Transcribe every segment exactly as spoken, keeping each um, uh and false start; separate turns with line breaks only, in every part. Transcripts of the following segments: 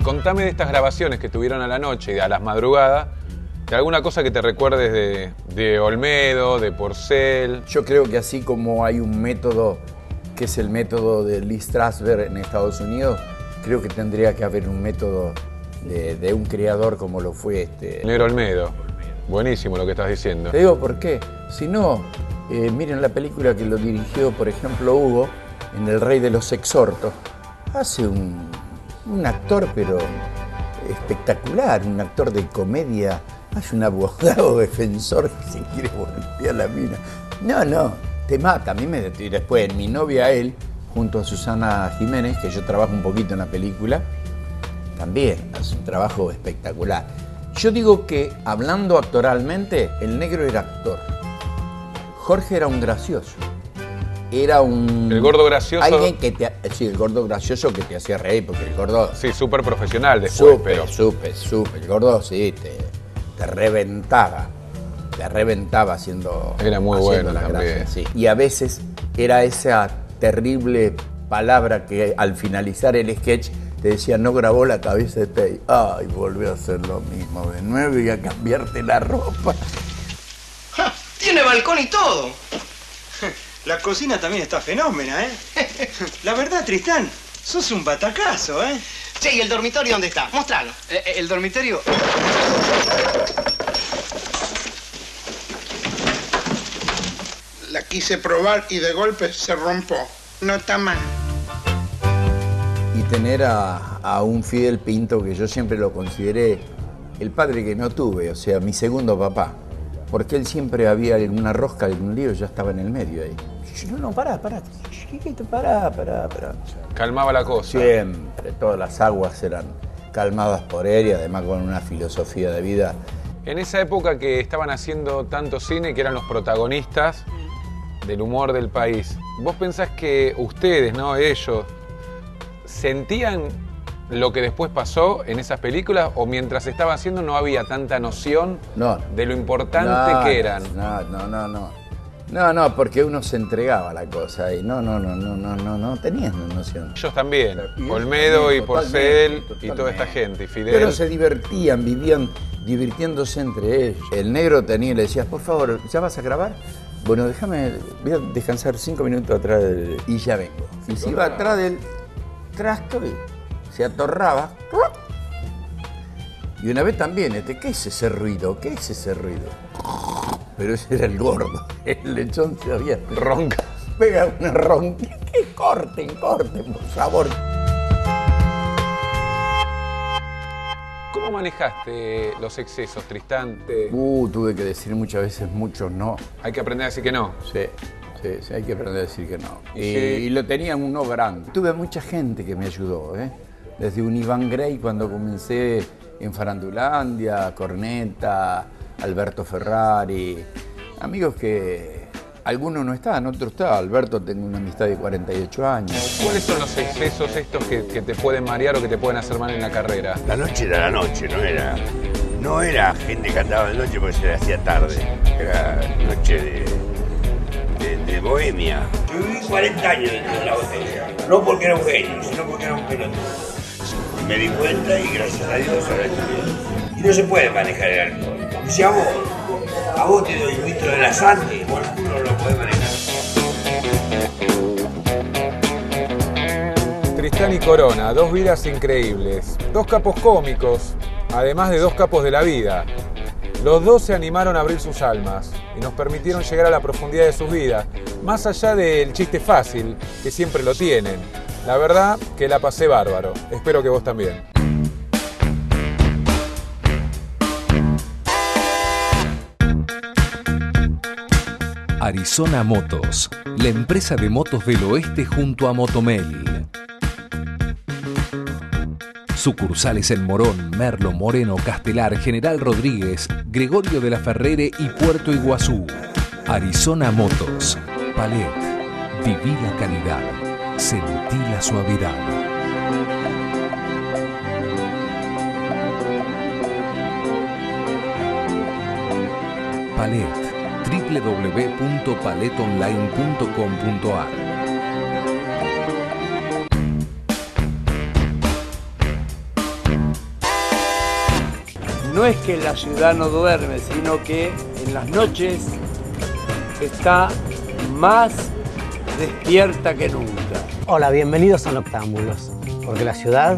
contame de estas grabaciones que tuvieron a la noche y a las madrugadas, de alguna cosa que te recuerdes de, de Olmedo, de Porcel.
Yo creo que así como hay un método que es el método de Lee Strasberg en Estados Unidos, creo que tendría que haber un método de, de un creador como lo fue este...
Negro Olmedo. Buenísimo lo que estás diciendo.
Te digo por qué. Si no, eh, miren la película que lo dirigió, por ejemplo, Hugo, en El Rey de los Exhortos. Hace un, un actor, pero espectacular, un actor de comedia. Hace un abogado defensor que se quiere voltear la mina. No, no, te mata. A mí me... Y después, en Mi novia, él, junto a Susana Jiménez, que yo trabajo un poquito en la película, también hace un trabajo espectacular. Yo digo que, hablando actoralmente, el negro era actor. Jorge era un gracioso. Era un...
El gordo gracioso.
Alguien que te... Sí, el gordo gracioso que te hacía reír, porque el gordo...
Sí, súper profesional después,
Súper,
pero...
súper, súper. El gordo, sí, te, te reventaba. Te reventaba haciendo...
Era muy
haciendo
bueno
la
también.
gracia, sí. Y a veces era esa terrible palabra que al finalizar el sketch te decía, no grabó la cabeza de Pei. Ay, volvió a hacer lo mismo de nuevo y a cambiarte la ropa.
¡Ja! ¡Tiene balcón y todo!
La cocina también está fenómena, ¿eh? La verdad, Tristán, sos un batacazo, ¿eh?
Che, ¿y el dormitorio dónde está? Mostralo.
Eh, eh, el dormitorio...
La quise probar y de golpe se rompió. No está mal.
Y tener a, a un Fidel Pinto, que yo siempre lo consideré el padre que no tuve, o sea, mi segundo papá. Porque él siempre había alguna rosca, algún lío, ya estaba en el medio ahí. No, no, pará, pará, chiquito, pará, pará, pará.
Calmaba la cosa.
Siempre, todas las aguas eran calmadas por él y además con una filosofía de vida.
En esa época que estaban haciendo tanto cine, que eran los protagonistas del humor del país, ¿vos pensás que ustedes, no ellos, sentían lo que después pasó en esas películas o mientras estaban haciendo no había tanta noción
no,
de lo importante
no,
que eran?
No, no, no, no. No, no, porque uno se entregaba a la cosa y no, no, no, no, no, no, no tenían noción.
Ellos también,
Y
Olmedo
también,
y Porcel
totalmente,
y toda esta gente, y Fidel.
Pero se divertían, vivían divirtiéndose entre ellos. El negro tenía y le decías, por favor, ¿ya vas a grabar? Bueno, déjame, voy a descansar cinco minutos atrás del... y ya vengo. Y se iba atrás del trasto y se atorraba. Y una vez también, este, ¿qué es ese ruido? ¿Qué es ese ruido? Pero ese era el gordo. El lechón se había...
Ronca.
Pega una ronca. Que corten, corten, por favor.
¿Cómo manejaste los excesos, Tristán? Te-
Uh, tuve que decir muchas veces muchos no.
Hay que aprender a decir que no.
Sí, sí, sí, hay que aprender a decir que no.
Y
Y,
sí.
y lo tenían un no grande. Tuve mucha gente que me ayudó, ¿eh? Desde un Iván Grey cuando comencé en Farandulandia, Corneta, Alberto Ferrari. Amigos que algunos no estaban, otros estaban. Alberto, tengo una amistad de cuarenta y ocho años.
¿Cuáles son los excesos estos que, que te pueden marear o que te pueden hacer mal en la carrera?
La noche era la noche, no era, no era gente que andaba de noche porque se le hacía tarde. Era noche de, de, de bohemia. Yo viví cuarenta años dentro de la botella. No porque era un genio, sino porque era un pelotudo. Me di cuenta y gracias a Dios ahora estoy bien. Y no se puede manejar el alcohol. Y si a vos, a vos te doy un litro de la sangre, vos no lo podés manejar.
Tristán y Corona, dos vidas increíbles, dos capos cómicos, además de dos capos de la vida. Los dos se animaron a abrir sus almas y nos permitieron llegar a la profundidad de sus vidas, más allá del chiste fácil, que siempre lo tienen. La verdad que la pasé bárbaro, espero que vos también.
Arizona Motos, la empresa de motos del oeste junto a Motomel. Sucursales en Morón, Merlo, Moreno, Castelar, General Rodríguez, Gregorio de la Ferrere y Puerto Iguazú. Arizona Motos, Palet, viví la calidad, sentí la suavidad. Palet, doble u doble u doble u punto palet online punto com punto a r.
no es que la ciudad no duerme, sino que en las noches está más despierta que nunca.
Hola, bienvenidos a Noctámbulos, porque la ciudad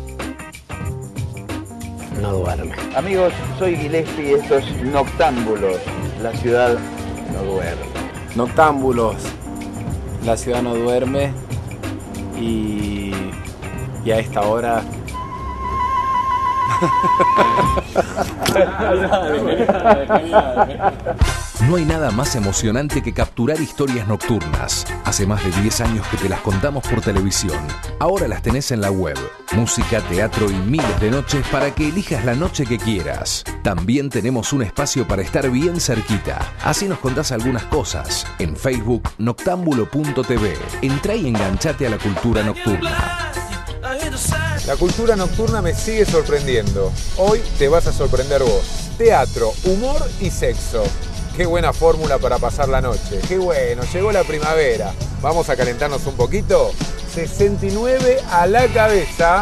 no duerme.
Amigos, soy Gillespie y esto es Noctámbulos, la ciudad no duerme.
Noctámbulos, la ciudad no duerme y, y a esta hora...
No hay nada más emocionante que capturar historias nocturnas. Hace más de diez años que te las contamos por televisión. Ahora las tenés en la web. Música, teatro y miles de noches para que elijas la noche que quieras. También tenemos un espacio para estar bien cerquita. Así nos contás algunas cosas. En Facebook, noctámbulo punto t v. Entrá y enganchate a la cultura nocturna.
La cultura nocturna me sigue sorprendiendo. Hoy te vas a sorprender vos. Teatro, humor y sexo. Qué buena fórmula para pasar la noche. Qué bueno, llegó la primavera. Vamos a calentarnos un poquito. sesenta y nueve a la cabeza.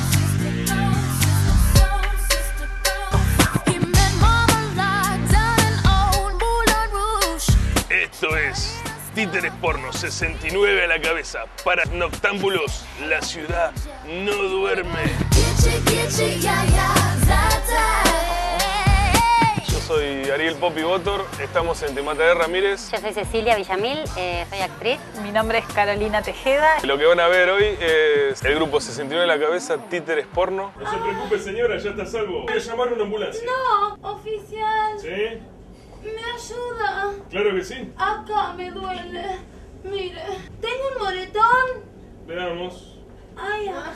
Esto es Títeres Porno, sesenta y nueve a la cabeza. Para Noctámbulos, la ciudad no duerme. Yo soy Ariel Popi Botor, estamos en Te Mataré Ramírez.
Yo soy Cecilia Villamil, eh, soy actriz.
Mi nombre es Carolina Tejeda.
Lo que van a ver hoy es el grupo sesenta y nueve a la cabeza, Títeres Porno. No se preocupe, señora, ya está a salvo. Voy a llamar a una ambulancia.
No, oficial.
¿Sí?
¿Me ayuda?
Claro que sí.
Acá me duele. Mire, tengo un moretón.
Veamos.
Ay, ah.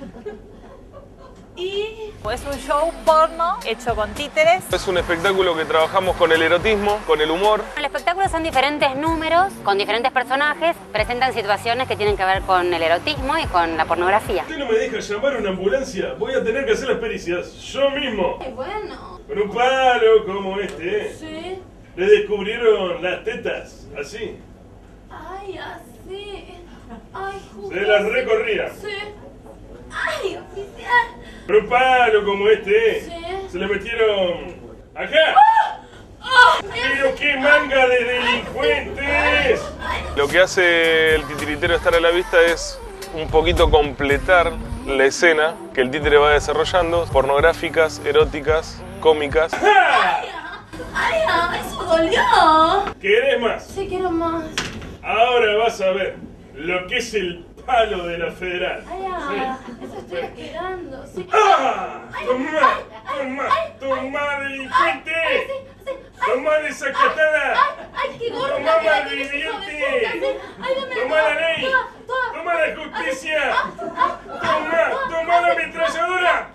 Y...
Es un show porno hecho con títeres.
Es un espectáculo que trabajamos con el erotismo, con el humor.
El espectáculo son diferentes números, con diferentes personajes, presentan situaciones que tienen que ver con el erotismo y con la pornografía.
¿Usted no me deja llamar a una ambulancia? Voy a tener que hacer las pericias yo mismo.
Ay, bueno.
Con un palo como este, ¿eh?
Sí.
Le descubrieron las tetas, así.
Ay, así. Ay, justo.
Se las recorría.
Sí. Ay, oficial.
Con un palo como este,
Sí.
se le metieron acá.
¡Ah! ¡Ah!
¡Pero qué manga de delincuentes! Lo que hace el titiritero estar a la vista es un poquito completar la escena que el títere va desarrollando, pornográficas, eróticas, cómicas.
¡Ay, ay, eso dolió!
¿Querés más?
Sí, quiero más.
Ahora vas a ver lo que es el palo de la federal.
Ay, ay, eso estoy esperando. Sí.
¡Ah!
Ay,
¡Tomá!
ay, ay,
¡Tomá!
ay,
¡Tomá,
ay,
delincuente!
ay, sí, sí, ay,
¡Tomá desacatada!
¡Ay, ay, qué gorda!
¡Tomá,
que la
malviviente!
tenés, hijo de puta, sí. Ay, dame
¡Tomá
toda,
la ley!
toda, toda.
¡Toma la justicia!
Ah, ah, ah,
¡Toma!
ah,
¡Toma
ah,
la ametralladora!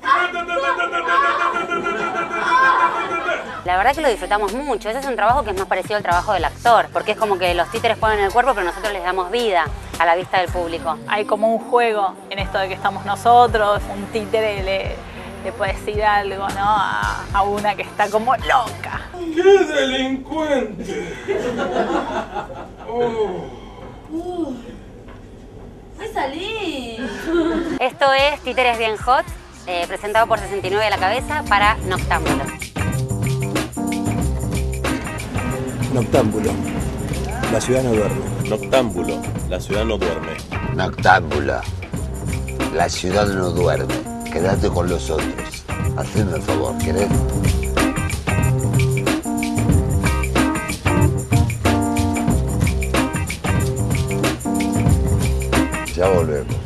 La verdad que lo disfrutamos mucho, ese es un trabajo que es más parecido al trabajo del actor, porque es como que los títeres ponen el cuerpo, pero nosotros les damos vida a la vista del público.
Hay como un juego en esto de que estamos nosotros, un títere le, le puede decir algo, ¿no? A, a una que está como loca.
¡Qué delincuente! Oh.
Uh, ¡ay, salí!
Esto es Títeres Bien Hot, eh, presentado por sesenta y nueve a la cabeza para Noctámbulo.
Noctámbulo, la ciudad no duerme.
Noctámbulo, la ciudad no duerme.
Noctámbula, la ciudad no duerme. Quédate con los otros. Hacedme el favor, ¿querés? Ya volvemos.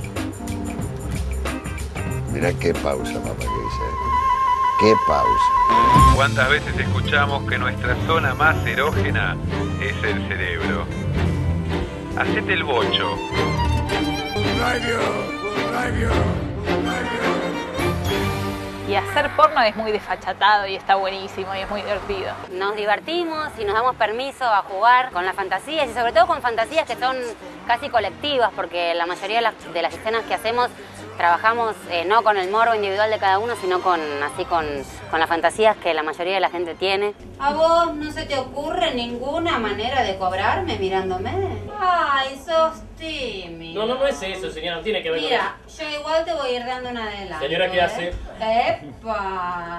Mirá qué pausa, mamá, que dice. Qué pausa.
¿Cuántas veces escuchamos que nuestra zona más erógena es el cerebro? Hacete el bocho.
Y hacer porno es muy desfachatado y está buenísimo y es muy divertido.
Nos divertimos y nos damos permiso a jugar con las fantasías y sobre todo con fantasías que son casi colectivas, porque la mayoría de las, de las escenas que hacemos trabajamos eh, no con el morbo individual de cada uno, sino con, así con, con las fantasías que la mayoría de la gente tiene. ¿A vos no se te ocurre ninguna manera de cobrarme mirándome? Ay, sos tímido.
No, no, no es eso, señora, no tiene que ver
Mira,
con eso.
yo igual te voy a ir dando una adelante.
Señora, ¿qué hace?
¿eh? ¡Epa!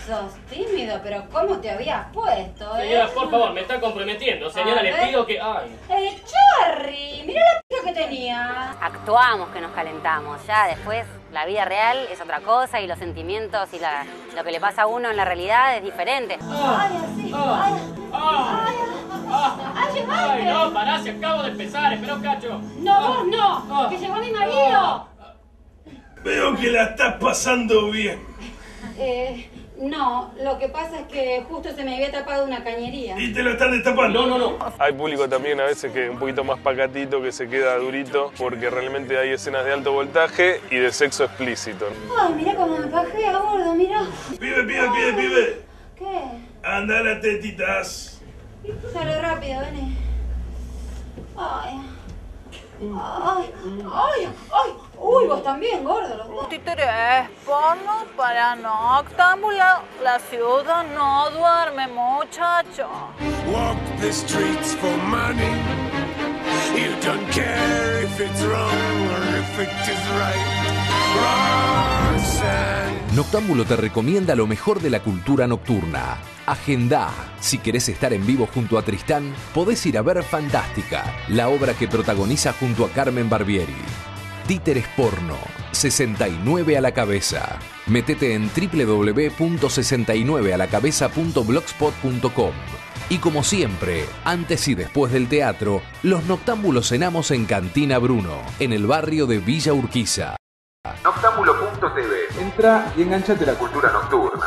Sos tímido, pero ¿cómo te habías puesto, eh?
Señora, por favor, me está comprometiendo. Señora, le pido que... Ay.
¡Eh, Charry! Mirá la pija que tenía. Actuamos que nos calentamos. Ya después, la vida real es otra cosa y los sentimientos y la, lo que le pasa a uno en la realidad es diferente.
Ah,
¡Ay, así!
ah,
¡Ay,
ah,
ay,
ah,
ay, llegame!
¡Ay, no! Pará, si acabo de empezar. Espera un cacho.
¡No,
Ah,
vos no!
ah,
¡Que llegó mi marido!
Veo que la estás pasando bien.
Eh, no, lo que pasa es que justo se me había tapado una cañería.
Y te lo están destapando.
No, no, no.
Hay público también a veces que es un poquito más pacatito, que se queda durito, porque realmente hay escenas de alto voltaje y de sexo explícito.
Ay, mirá cómo me pajea, gordo, mirá.
Pibe, pibe, pibe, pibe.
¿Qué?
Anda a las tetitas.
Sale rápido, vení. Ay. Ay, ay, ay. Uy, vos también, gordo. Los dos.
Títere es porno para Noctámbulo. La ciudad no duerme, muchacho.
Walk the streets for money. You don't care if it's wrong or if it is right. Roxanne.
Noctámbulo te recomienda lo mejor de la cultura nocturna. Agendá. Si querés estar en vivo junto a Tristán, podés ir a ver Fantástica, la obra que protagoniza junto a Carmen Barbieri. Títeres Porno, sesenta y nueve a la cabeza. Métete en doble u doble u doble u punto sesenta y nueve a la cabeza punto blogspot punto com. Y como siempre, antes y después del teatro, los noctámbulos cenamos en Cantina Bruno, en el barrio de Villa Urquiza.
Noctámbulo punto t v. Entra y enganchate la cultura nocturna.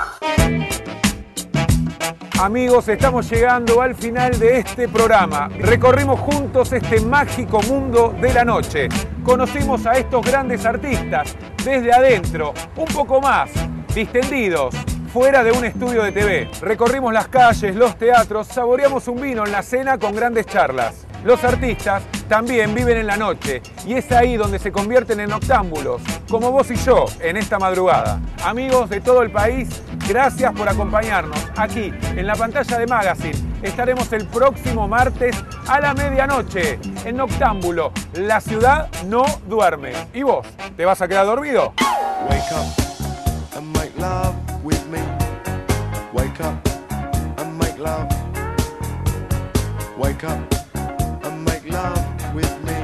Amigos, estamos llegando al final de este programa. Recorrimos juntos este mágico mundo de la noche. Conocimos a estos grandes artistas desde adentro, un poco más, distendidos, fuera de un estudio de T V. Recorrimos las calles, los teatros, saboreamos un vino en la cena con grandes charlas. Los artistas también viven en la noche y es ahí donde se convierten en noctámbulos, como vos y yo en esta madrugada. Amigos de todo el país, gracias por acompañarnos aquí en la pantalla de Magazine. Estaremos el próximo martes a la medianoche en Noctámbulo. La ciudad no duerme. ¿Y vos? ¿Te vas a quedar dormido?
Wake up and make love with me. Wake up and make love. Wake up and make love with me.